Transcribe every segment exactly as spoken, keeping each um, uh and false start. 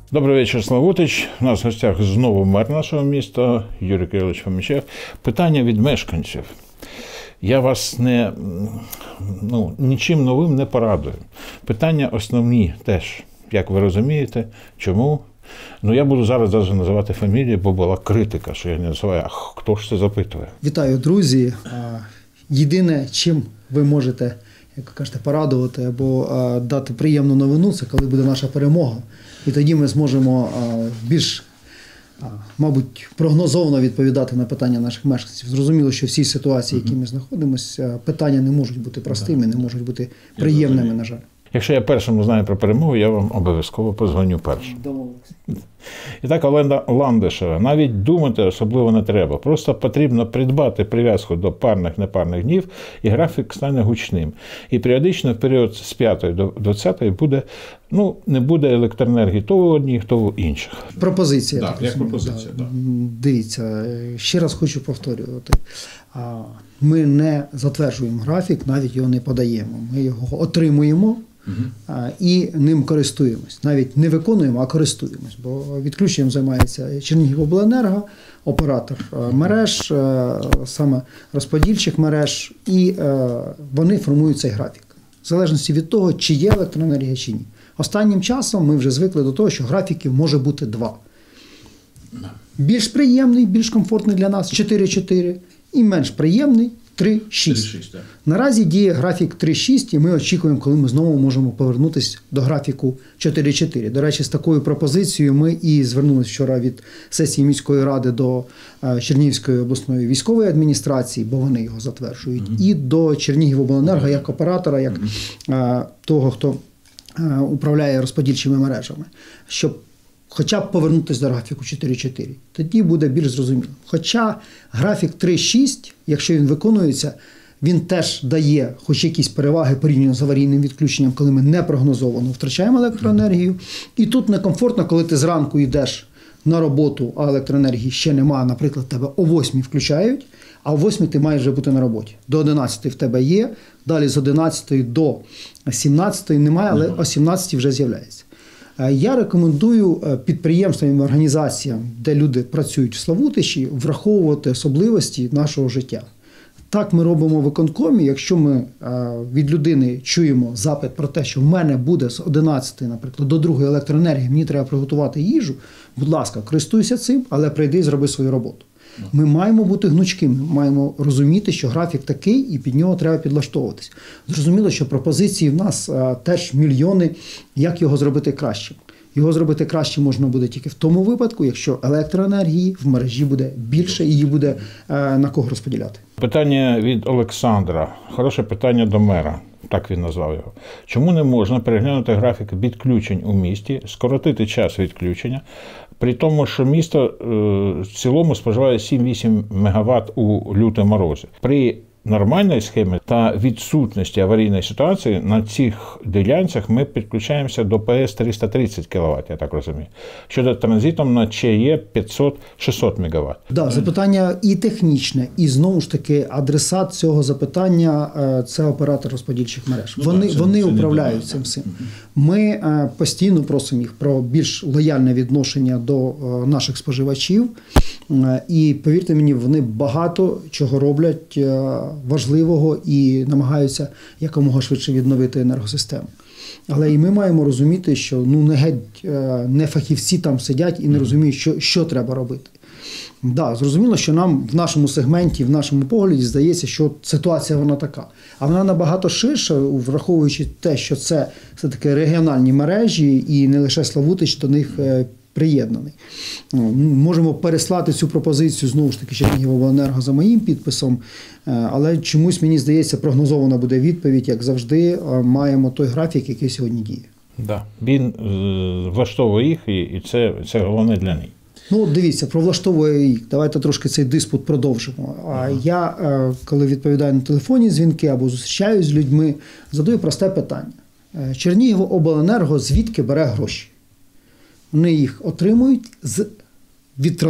Добрий вечір, Славутич. У нас в гостях знову мер нашого міста Юрій Кирилович Фомічев. Питання від мешканців. Я вас не, ну, нічим новим не порадую. Питання основні теж, як ви розумієте, чому? Ну, я буду зараз навіть називати фамілії, бо була критика, що я не називаю, а хто ж це запитує? Вітаю, друзі. Єдине, чим ви можете, як кажете, порадувати або дати приємну новину, це коли буде наша перемога. І тоді ми зможемо більш, мабуть, прогнозовано відповідати на питання наших мешканців. Зрозуміло, що всі ситуації, в які ми знаходимося, питання не можуть бути простими, не можуть бути приємними, на жаль. Якщо я першим знаю про перемогу, я вам обов'язково подзвоню першим. Домовились. І так, Олена Ландишева, навіть думати особливо не треба. Просто потрібно придбати прив'язку до парних-непарних днів, і графік стане гучним. І періодично в період з п'ятої до двадцятої буде, ну, не буде електроенергії то у одних, то у інших. Пропозиція. Так, як пропозиція, да. Дивіться, ще раз хочу повторювати. Ми не затверджуємо графік, навіть його не подаємо. Ми його отримуємо. Угу. І ним користуємось. Навіть не виконуємо, а користуємось. Бо відключенням займається Чернігівобленерго, оператор мереж, саме розподільчих мереж, і вони формують цей графік. В залежності від того, чи є електроенергія, чи ні. Останнім часом ми вже звикли до того, що графіків може бути два. Більш приємний, більш комфортний для нас – чотири чотири, і менш приємний – три шість. Наразі діє графік три шість, і ми очікуємо, коли ми знову можемо повернутися до графіку чотири чотири. До речі, з такою пропозицією ми і звернулися вчора від сесії міської ради до Чернігівської обласної військової адміністрації, бо вони його затверджують, mm-hmm. і до Чернігівобленерго як оператора, як mm-hmm. того, хто управляє розподільчими мережами, щоб хоча б повернутися до графіку чотири чотири. Тоді буде більш зрозуміло. Хоча графік три шість, якщо він виконується, він теж дає хоч якісь переваги порівняно з аварійним відключенням, коли ми непрогнозовано втрачаємо електроенергію. І тут некомфортно, коли ти зранку йдеш на роботу, а електроенергії ще немає, наприклад, тебе о восьмій включають, а о восьмій ти маєш вже бути на роботі. До одинадцятої в тебе є, далі з одинадцятої до сімнадцятої немає, але о сімнадцятій вже з'являється. Я рекомендую підприємствам і організаціям, де люди працюють в Славутичі, враховувати особливості нашого життя. Так ми робимо в виконкомі, якщо ми від людини чуємо запит про те, що в мене буде з одинадцятої, наприклад, до другої електроенергії, мені треба приготувати їжу, будь ласка, користуйся цим, але прийди і зроби свою роботу. Ми маємо бути гнучкими, ми маємо розуміти, що графік такий і під нього треба підлаштовуватись. Зрозуміло, що пропозиції в нас а, теж мільйони, як його зробити кращим. Його зробити краще можна буде тільки в тому випадку, якщо електроенергії в мережі буде більше і її буде а, на кого розподіляти. Питання від Олександра. Хороше питання до мера. Так він назвав його. Чому не можна переглянути графік відключень у місті, скоротити час відключення, при тому, що місто е, в цілому споживає сім-вісім мегаватт у люті морози. При нормальній схемі та відсутності аварійної ситуації на цих ділянцях ми підключаємося до ПС триста тридцять кіловат, я так розумію. Щодо транзитом на ЧЕ п'ятсот-шістсот мегаватт. Да, запитання і технічне, і знову ж таки адресат цього запитання – це оператор розподільчих мереж. Ну, вони так, вони управляють цим всім. Ми постійно просимо їх про більш лояльне відношення до наших споживачів. І, повірте мені, вони багато чого роблять важливого і намагаються якомога швидше відновити енергосистему. Але і ми маємо розуміти, що ну, не геть не фахівці там сидять і не розуміють, що, що треба робити. Да, зрозуміло, що нам в нашому сегменті, в нашому погляді здається, що ситуація вона така. А вона набагато ширша, враховуючи те, що це все-таки регіональні мережі і не лише Славутич до них приєднаний. Можемо переслати цю пропозицію, знову ж таки, Чернігівобленерго за моїм підписом, але чомусь, мені здається, прогнозована буде відповідь, як завжди, маємо той графік, який сьогодні діє. Да. Він влаштовує їх, і це, це головне для них. Ну, дивіться, про влаштовує їх. Давайте трошки цей диспут продовжимо. Ага. Я, коли відповідаю на телефонні дзвінки або зустрічаюсь з людьми, задаю просте питання. Чернігівобленерго звідки бере гроші? Вони їх отримують з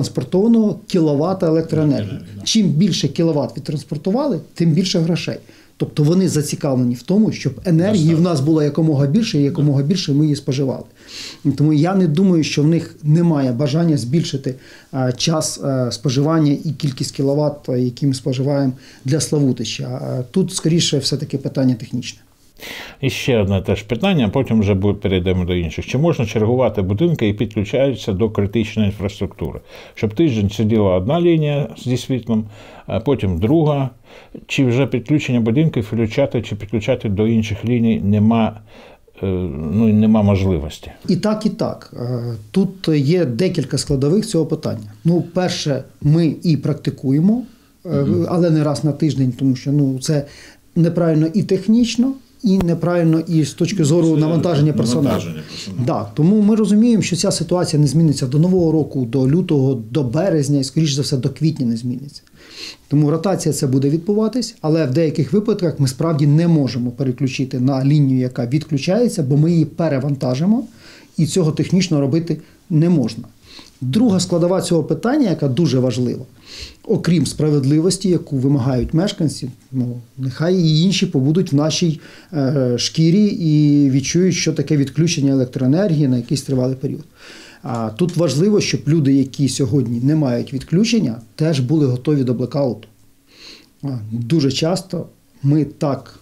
відтранспортованого кіловата електроенергії. Чим більше кіловат відтранспортували, тим більше грошей. Тобто вони зацікавлені в тому, щоб енергії в нас було якомога більше, і якомога більше ми її споживали. Тому я не думаю, що в них немає бажання збільшити а, час а, споживання і кількість кіловат, які ми споживаємо для Славутича. А тут, скоріше, все-таки питання технічне. І ще одне теж питання, а потім вже перейдемо до інших. Чи можна чергувати будинки, які підключаються до критичної інфраструктури? Щоб тиждень сиділа одна лінія зі світлом, а потім друга. Чи вже підключення будинків включати, чи підключати до інших ліній нема, ну, нема можливості? І так, і так. Тут є декілька складових цього питання. Ну, перше, ми і практикуємо, угу. але не раз на тиждень, тому що ну, це неправильно і технічно, і неправильно і з точки зору це навантаження персоналу. Навантаження персоналу. Да, тому ми розуміємо, що ця ситуація не зміниться до Нового року, до лютого, до березня і, скоріш за все, до квітня не зміниться. Тому ротація це буде відбуватись, але в деяких випадках ми справді не можемо переключити на лінію, яка відключається, бо ми її перевантажимо, і цього технічно робити не можна. Друга складова цього питання, яка дуже важлива, окрім справедливості, яку вимагають мешканці, ну, нехай і інші побудуть в нашій е, шкірі і відчують, що таке відключення електроенергії на якийсь тривалий період. А тут важливо, щоб люди, які сьогодні не мають відключення, теж були готові до блекауту. Дуже часто ми так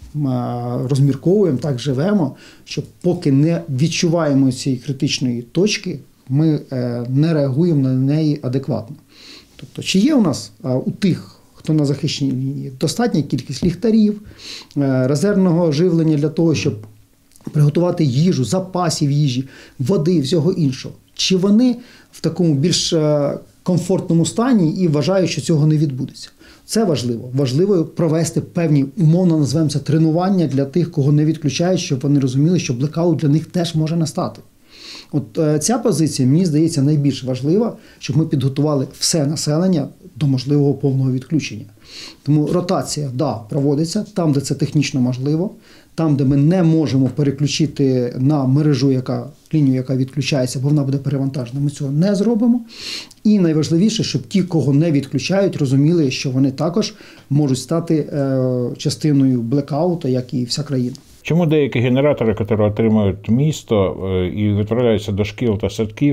розмірковуємо, так живемо, що поки не відчуваємо цієї критичної точки, ми не реагуємо на неї адекватно. Тобто, чи є у нас у тих, хто на захищеній лінії, достатня кількість ліхтарів, резервного живлення для того, щоб приготувати їжу, запасів їжі, води, всього іншого. Чи вони в такому більш комфортному стані і вважають, що цього не відбудеться? Це важливо. Важливо провести певні, умовно назвемо це, тренування для тих, кого не відключають, щоб вони розуміли, що блекаут для них теж може настати. От ця позиція, мені здається, найбільш важлива, щоб ми підготували все населення до можливого повного відключення. Тому ротація, да, проводиться там, де це технічно можливо, там, де ми не можемо переключити на мережу, яка, лінію, яка відключається, бо вона буде перевантажена, ми цього не зробимо. І найважливіше, щоб ті, кого не відключають, розуміли, що вони також можуть стати е, частиною блекаута, як і вся країна. Чому деякі генератори, які отримують місто і відправляються до шкіл та садків,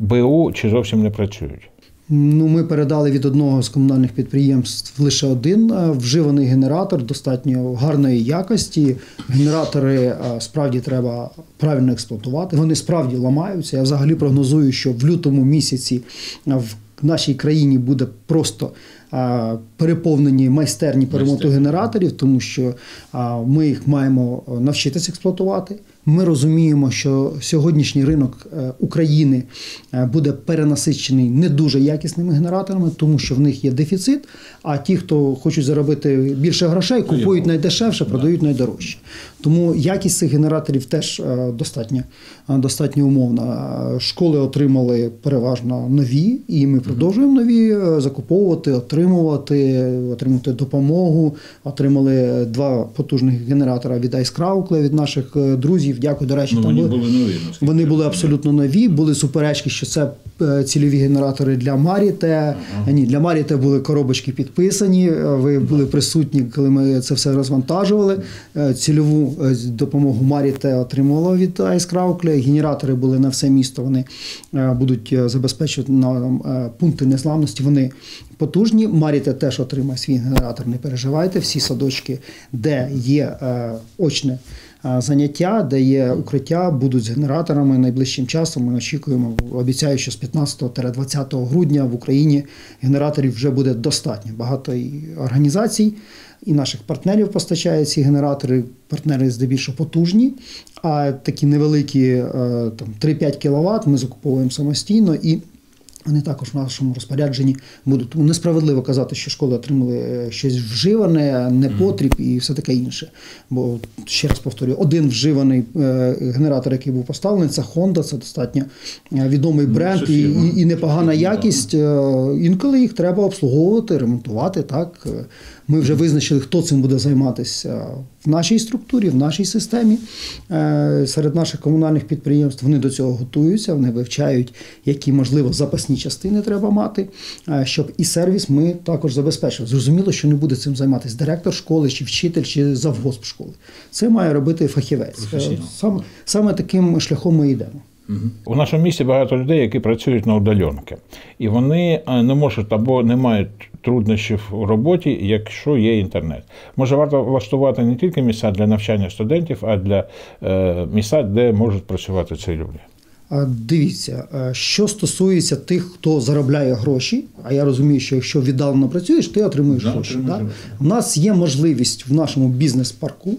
БУ чи зовсім не працюють? Ну, ми передали від одного з комунальних підприємств лише один вживаний генератор достатньо гарної якості. Генератори справді треба правильно експлуатувати. Вони справді ламаються. Я взагалі прогнозую, що в лютому місяці в нашій країні буде просто переповнені майстерні по ремонту генераторів, тому що ми їх маємо навчитися експлуатувати. Ми розуміємо, що сьогоднішній ринок України буде перенасичений не дуже якісними генераторами, тому що в них є дефіцит, а ті, хто хочуть заробити більше грошей, купують найдешевше, продають найдорожче. Тому якість цих генераторів теж достатньо, достатньо умовна. Школи отримали переважно нові, і ми продовжуємо нові закуповувати, отримувати, отримати допомогу. Отримали два потужних генератора від Айскраукла, від наших друзів. Дякую, до речі, ну, там вони були, були нові. Вони були абсолютно нові, були суперечки, що це цільові генератори для Маріте. Ага. Ні, для Маріте були коробочки підписані, ви були присутні, коли ми це все розвантажували. Цільову допомогу Маріте отримувала від Айскраукля. Генератори були на все місто, вони будуть забезпечувати на пункти незламності, вони потужні. Маріте теж отримає свій генератор, не переживайте. Всі садочки, де є очне заняття, де є укриття, будуть з генераторами найближчим часом. Ми очікуємо, обіцяю, що з п'ятнадцятого - двадцятого грудня в Україні генераторів вже буде достатньо. Багато і організацій, і наших партнерів постачають ці генератори. Партнери здебільшого потужні, а такі невеликі, там, три-п'ять кіловат ми закуповуємо самостійно, і вони також в нашому розпорядженні будуть. Тому несправедливо казати, що школи отримали щось вживане, непотріб і все таке інше. Бо, ще раз повторюю, один вживаний генератор, який був поставлений, це Honda, це достатньо відомий бренд і, і, і непогана якість. Інколи їх треба обслуговувати, ремонтувати, так. Ми вже визначили, хто цим буде займатися в нашій структурі, в нашій системі. Серед наших комунальних підприємств вони до цього готуються, вони вивчають, які, можливо, запасні частини треба мати, щоб і сервіс ми також забезпечили. Зрозуміло, що не буде цим займатися директор школи, чи вчитель, чи завгосп школи. Це має робити фахівець. Саме, саме таким шляхом ми йдемо. У нашому місті багато людей, які працюють на удаленки. І вони не можуть або не мають труднощів у роботі, якщо є інтернет. Може, варто влаштувати не тільки місця для навчання студентів, а для е, місця, де можуть працювати ці люди. Дивіться, що стосується тих, хто заробляє гроші, а я розумію, що якщо віддалено працюєш, ти отримуєш да, гроші. Да? У нас є можливість в нашому бізнес-парку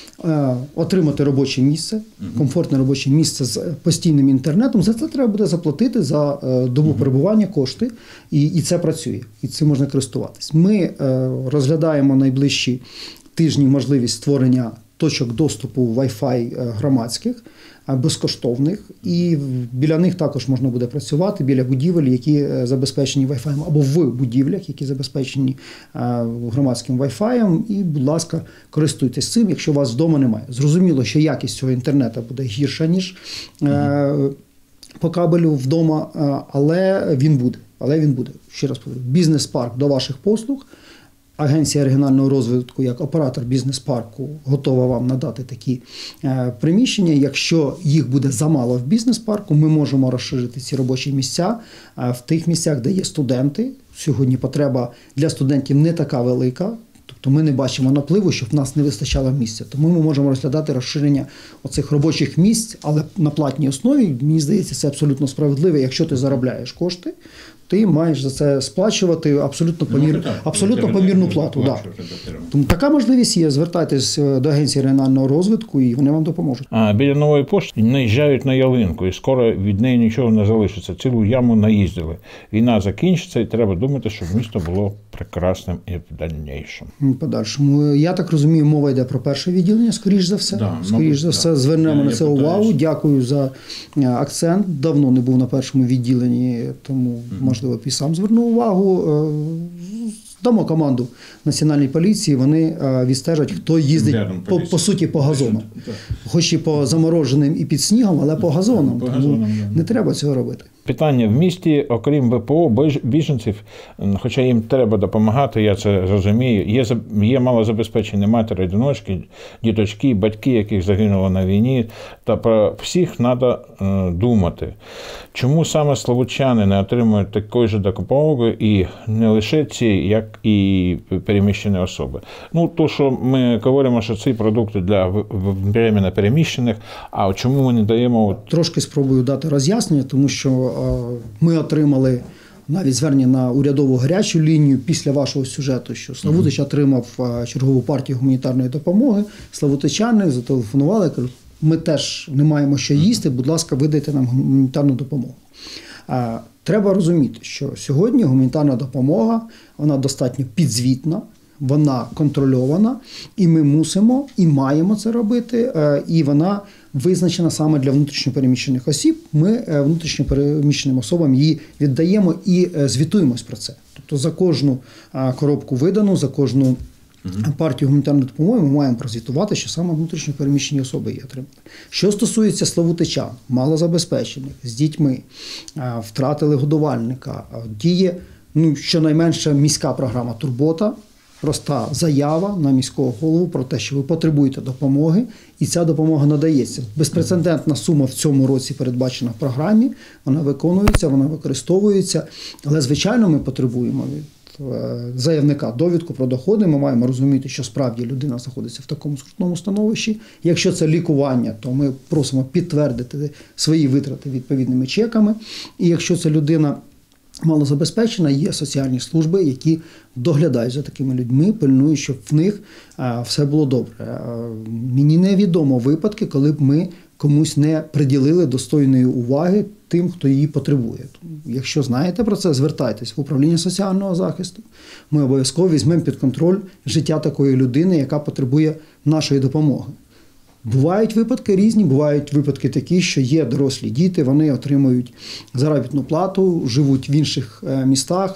отримати робоче місце, комфортне робоче місце з постійним інтернетом. За це треба буде заплатити за добу перебування кошти, і, і це працює, і цим можна користуватись. Ми розглядаємо найближчі тижні можливість створення точок доступу Wi-Fi громадських, безкоштовних, і біля них також можна буде працювати, біля будівель, які забезпечені Wi-Fi, або в будівлях, які забезпечені громадським Wi-Fi, і, будь ласка, користуйтесь цим, якщо у вас вдома немає. Зрозуміло, що якість цього інтернету буде гірша, ніж mm-hmm. по кабелю вдома, але він буде. Але він буде. Ще раз повторю, бізнес-парк до ваших послуг. Агенція регіонального розвитку, як оператор бізнес-парку, готова вам надати такі е, приміщення. Якщо їх буде замало в бізнес-парку, ми можемо розширити ці робочі місця е, в тих місцях, де є студенти. Сьогодні потреба для студентів не така велика. Тобто ми не бачимо напливу, щоб в нас не вистачало місця. Тому ми можемо розглядати розширення оцих робочих місць, але на платній основі, мені здається, це абсолютно справедливо. Якщо ти заробляєш кошти, ти маєш за це сплачувати абсолютно, помір... ну, абсолютно помірну плату. Да. Тому така можливість є. Звертайтесь до Агенції регіонального розвитку, і вони вам допоможуть. А біля Нової пошти наїжджають на ялинку, і скоро від неї нічого не залишиться. Цілу яму наїздили. Війна закінчиться, і треба думати, щоб місто було прекрасним і в дальнішому. Подальшому. Я так розумію, мова йде про перше відділення, скоріш за все. Да, скоріш мабуть, за все, да. Звернемо я, на це увагу. Питаюсь. Дякую за акцент. Давно не був на першому відділенні, тому, mm-hmm. можливо, і сам звернув увагу. Дамо команду Національній поліції, вони відстежать, хто їздить, по, по суті, по газонам. Хоч і по замороженим і під снігом, але по газонам. По газонам да. Не треба цього робити. Питання в місті, окрім Б П О, біженців, хоча їм треба допомагати, я це розумію, є, є малозабезпечені матері, одиночки, діточки, батьки, яких загинуло на війні, та про всіх треба е, думати. Чому саме славутчани не отримують такої ж допомоги, і не лише ці, як і переміщені особи? Ну, то, що ми говоримо, що ці продукти для временно переміщених, а чому ми не даємо... Трошки спробую дати роз'яснення, тому що ми отримали навіть звернення на урядову гарячу лінію після вашого сюжету, що Славутич mm-hmm. отримав чергову партію гуманітарної допомоги. Славутичани зателефонували, кажуть, ми теж не маємо що їсти, будь ласка, видайте нам гуманітарну допомогу. Треба розуміти, що сьогодні гуманітарна допомога, вона достатньо підзвітна, вона контрольована, і ми мусимо і маємо це робити, і вона визначена саме для внутрішньопереміщених осіб. Ми внутрішньопереміщеним особам її віддаємо і звітуємось про це. Тобто за кожну коробку видану, за кожну партію гуманітарної допомоги ми маємо прозвітувати, що саме внутрішньопереміщені особи її отримали. Що стосується славутичан, малозабезпечених, з дітьми, втратили годувальника, діє ну, щонайменше міська програма «Турбота», проста заява на міського голову про те, що ви потребуєте допомоги, і ця допомога надається. Безпрецедентна сума в цьому році передбачена в програмі, вона виконується, вона використовується, але, звичайно, ми потребуємо від заявника довідку про доходи, ми маємо розуміти, що справді людина знаходиться в такому скрутному становищі. Якщо це лікування, то ми просимо підтвердити свої витрати відповідними чеками, і якщо це людина малозабезпечена, є соціальні служби, які доглядають за такими людьми, пильнують, щоб в них все було добре. Мені невідомо випадки, коли б ми комусь не приділили достойної уваги тим, хто її потребує. Якщо знаєте про це, звертайтесь в управління соціального захисту. Ми обов'язково візьмемо під контроль життя такої людини, яка потребує нашої допомоги. Бувають випадки різні, бувають випадки такі, що є дорослі діти, вони отримують заробітну плату, живуть в інших містах,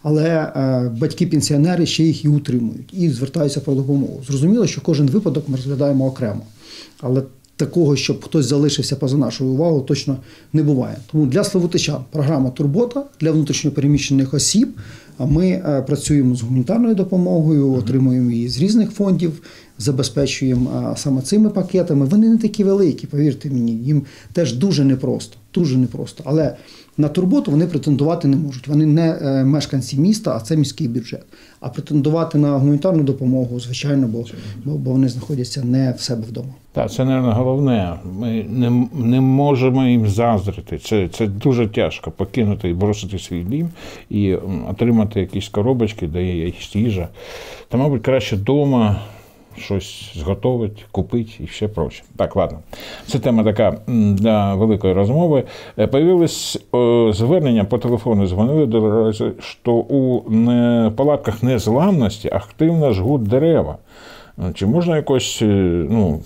але е, батьки-пенсіонери ще їх і утримують, і звертаються про допомогу. Зрозуміло, що кожен випадок ми розглядаємо окремо, але такого, щоб хтось залишився поза нашою увагою, точно не буває. Тому для славутичан програма «Турбота», для внутрішньопереміщених осіб ми працюємо з гуманітарною допомогою, отримуємо її з різних фондів, забезпечуємо саме цими пакетами. Вони не такі великі, повірте мені, їм теж дуже непросто, дуже непросто. Але на турботу вони претендувати не можуть. Вони не мешканці міста, а це міський бюджет. А претендувати на гуманітарну допомогу, звичайно, бо, бо, бо вони знаходяться не в себе вдома. Так, це, мабуть, головне. Ми не, не можемо їм заздрити. Це, це дуже тяжко покинути і бросити свій дім і отримати якісь коробочки, де є якісь їжа. Та, мабуть, краще вдома щось зготовити, купити і все проче. Так, ладно. Це тема така для великої розмови. Появилось звернення по телефону, дзвонили до разу, що у палатках незламності активно жгуть дерева. Чи можна якось, ну,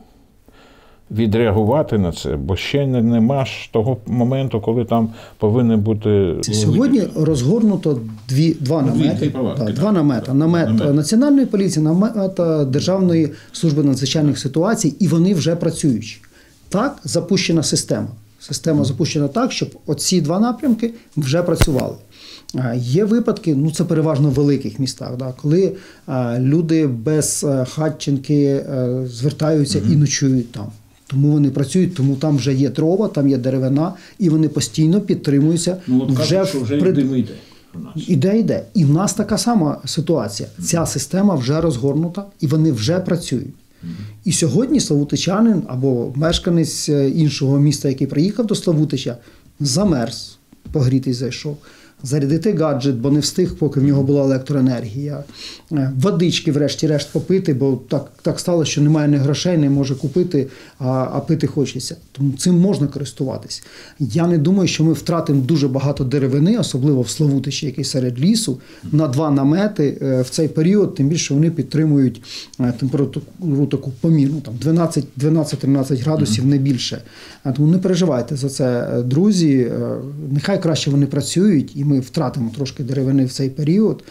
відреагувати на це, бо ще нема ж того моменту, коли там повинні бути... Сьогодні розгорнуто дві, два намети. Палатки, так, два намети. Намет, намет Національної поліції, намет Державної служби надзвичайних ситуацій, і вони вже працюючі. Так запущена система. Система запущена так, щоб оці два напрямки вже працювали. Є випадки, ну це переважно в великих містах, да, коли а, люди без а, хатченки а, звертаються mm-hmm. і ночують там. Тому вони працюють, тому там вже є дрова, там є деревина, і вони постійно підтримуються. Ну, от вже кажуть, що вже при... йде, йде. Іде, йде. І в нас така сама ситуація. Ця система вже розгорнута, і вони вже працюють. Mm-hmm. І сьогодні славутичанин або мешканець іншого міста, який приїхав до Славутича, замерз, погрітий зайшов. Зарядити гаджет, бо не встиг, поки в нього була електроенергія. Водички, врешті-решт, попити, бо так, так стало, що немає ні грошей, не може купити, а, а пити хочеться. Тому цим можна користуватись. Я не думаю, що ми втратимо дуже багато деревини, особливо в Славутичі, який серед лісу, на два намети в цей період, тим більше вони підтримують температуру таку помірну, там дванадцять-тринадцять градусів, не більше. Тому не переживайте за це, друзі. Нехай краще вони працюють, і ми втратимо трошки деревини в цей період,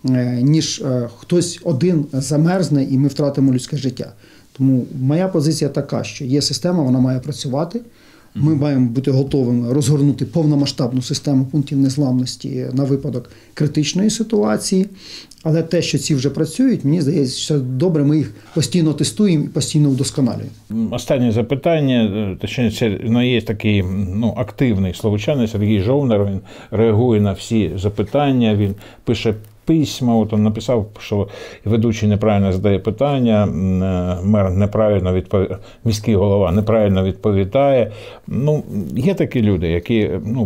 ніж хтось один замерзне і ми втратимо людське життя. Тому моя позиція така, що є система, вона має працювати. Ми маємо бути готовими розгорнути повномасштабну систему пунктів незламності на випадок критичної ситуації. Але те, що ці вже працюють, мені здається, що добре, ми їх постійно тестуємо і постійно вдосконалюємо. Останнє запитання, точніше, ну, є такий ну, активний славучанин Сергій Жовнар, він реагує на всі запитання, він пише письма, от він написав, що ведучий неправильно задає питання, мер неправильно відповідає, міський голова неправильно відповідає. Ну, є такі люди, які, ну,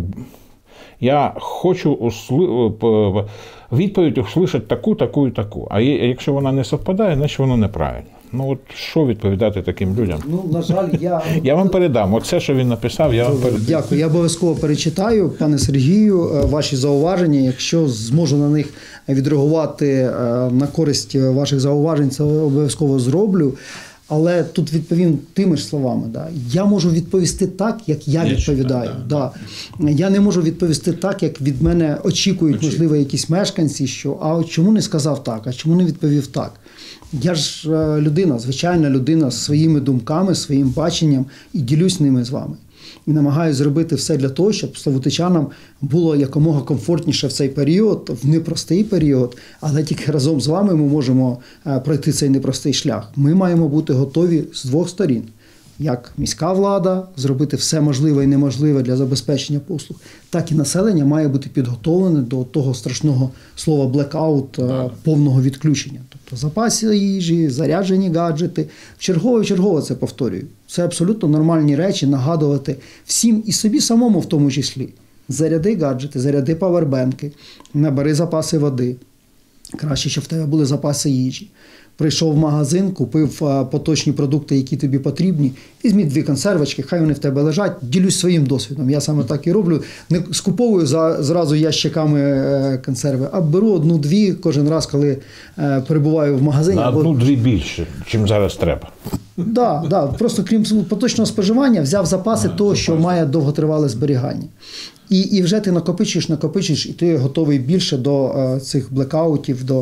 я хочу усли... відповідь услышати таку, таку і таку. А якщо вона не совпадає, значить воно неправильно. Ну от що відповідати таким людям? Ну, на жаль, я... я вам передам. Оце, що він написав, я вам передам. Дякую. Я обов'язково перечитаю, пане Сергію, ваші зауваження. Якщо зможу на них відреагувати на користь ваших зауважень, це обов'язково зроблю. Але тут відповім тими ж словами. Да. Я можу відповісти так, як я відповідаю. Да. Да. Я не можу відповісти так, як від мене очікують, можливо, якісь мешканці, що а чому не сказав так, а чому не відповів так. Я ж людина, звичайна людина з своїми думками, своїм баченням і ділюсь ними з вами. І намагаюся зробити все для того, щоб славутичанам було якомога комфортніше в цей період, в непростий період, але тільки разом з вами ми можемо пройти цей непростий шлях. Ми маємо бути готові з двох сторін. Як міська влада, зробити все можливе і неможливе для забезпечення послуг, так і населення має бути підготовлене до того страшного слова блекаут, повного відключення. Тобто запаси їжі, заряджені гаджети. Вчергово і вчергово це повторюю. Це абсолютно нормальні речі нагадувати всім і собі самому в тому числі. Заряди гаджети, заряди павербенки, набери запаси води. Краще, щоб в тебе були запаси їжі. Прийшов в магазин, купив поточні продукти, які тобі потрібні. Візьміть дві консервочки, хай вони в тебе лежать. Ділюсь своїм досвідом. Я саме так і роблю. Не скуповую за, зразу ящиками консерви, а беру одну-дві кожен раз, коли перебуваю в магазині. На одну-дві більше, чим зараз треба. Так, да, да. Просто крім поточного споживання взяв запаси а, того, запаси. Що має довготривале зберігання. І, і вже ти накопичиш, накопичиш, і ти готовий більше до е, цих блекаутів, до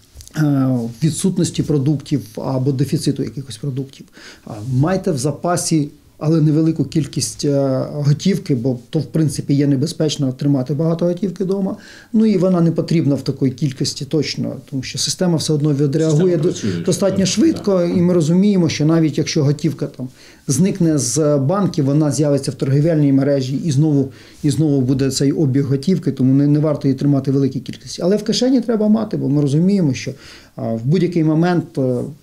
е, відсутності продуктів або дефіциту якихось продуктів. А, майте в запасі, але невелику кількість е, готівки, бо то, в принципі, є небезпечно тримати багато готівки вдома. Ну і вона не потрібна в такій кількості точно, тому що система все одно відреагує працює, достатньо так, швидко, так. І ми розуміємо, що навіть якщо готівка там зникне з банків, вона з'явиться в торгівельній мережі і знову, і знову буде цей обіг готівки, тому не, не варто її тримати в великій кількості. Але в кишені треба мати, бо ми розуміємо, що а, в будь-який момент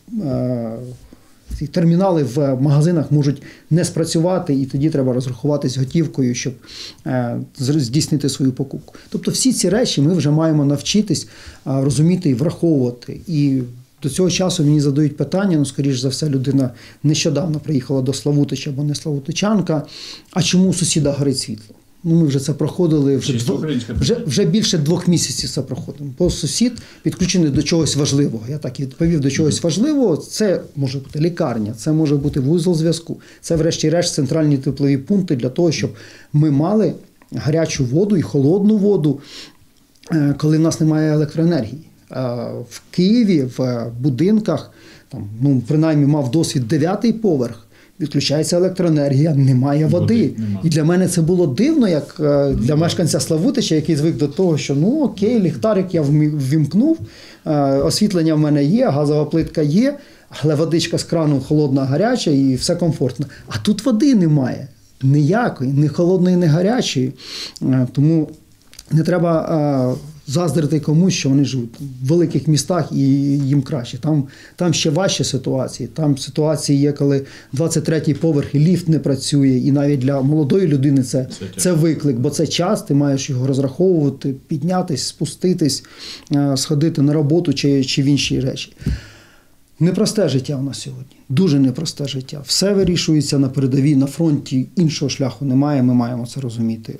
а, ці термінали в магазинах можуть не спрацювати, і тоді треба розрахуватись готівкою, щоб е, здійснити свою покупку. Тобто всі ці речі ми вже маємо навчитись е, розуміти і враховувати. І до цього часу мені задають питання, ну, скоріш за все, людина нещодавно приїхала до Славутича або не славутичанка, а чому у сусіда горить світло? Ну, ми вже це проходили, вже, дво, вже, вже більше двох місяців це проходимо. Бо сусід підключений до чогось важливого. Я так і відповів, до чогось важливого. Це може бути лікарня, це може бути вузол зв'язку. Це, врешті-решт, центральні теплові пункти для того, щоб ми мали гарячу воду і холодну воду, коли в нас немає електроенергії. В Києві, в будинках, там, ну, принаймні мав досвід дев'ятий поверх, відключається електроенергія, немає води. води і для мене це було дивно, як для мешканця Славутича, який звик до того, що ну окей, ліхтарик я ввімкнув, освітлення в мене є, газова плитка є, але водичка з крану холодна, гаряча і все комфортно. А тут води немає. Ніякої, ні холодної, ні гарячої. Тому не треба заздрити комусь, що вони живуть в великих містах і їм краще. Там, там ще важчі ситуації. Там ситуації є, коли двадцять третій поверх і ліфт не працює. І навіть для молодої людини це, це виклик, бо це час, ти маєш його розраховувати, піднятись, спуститись, сходити на роботу чи, чи в інші речі. Непросте життя у нас сьогодні. Дуже непросте життя. Все вирішується на передовій, на фронті. Іншого шляху немає, ми маємо це розуміти.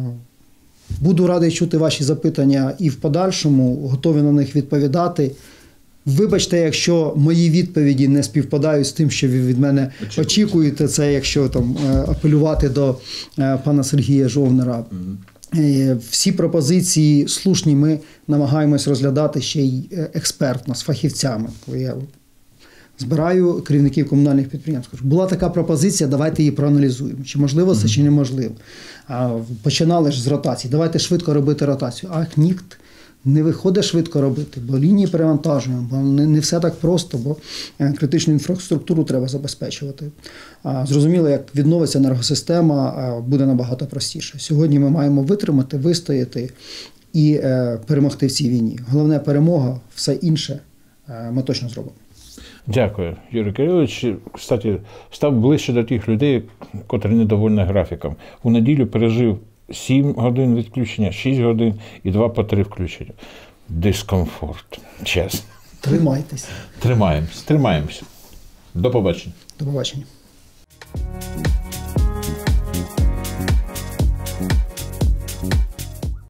Буду радий чути ваші запитання і в подальшому, готові на них відповідати. Вибачте, якщо мої відповіді не співпадають з тим, що ви від мене очікуєте, очікуєте це, якщо там апелювати до пана Сергія Жовнера. Угу. Всі пропозиції слушні, ми намагаємось розглядати ще й експертно, з фахівцями. Коли я збираю керівників комунальних підприємств, кажу, була така пропозиція, давайте її проаналізуємо. Чи можливо це, чи неможливо. А починали ж з ротації, давайте швидко робити ротацію. А ні, не виходить швидко робити, бо лінії перевантажуємо, бо не, не все так просто, бо критичну інфраструктуру треба забезпечувати. А, зрозуміло, як відновиться енергосистема, буде набагато простіше. Сьогодні ми маємо витримати, вистояти і е, перемогти в цій війні. Головне перемога, все інше е, ми точно зробимо. Дякую, Юрій Кирилович. Кстати, став ближче до тих людей, котрі недовольні графіком. У неділю пережив сім годин відключення, шість годин і два по три включення. Дискомфорт, чесно. Тримайтеся. Тримаємось, тримаємося. До побачення. До побачення.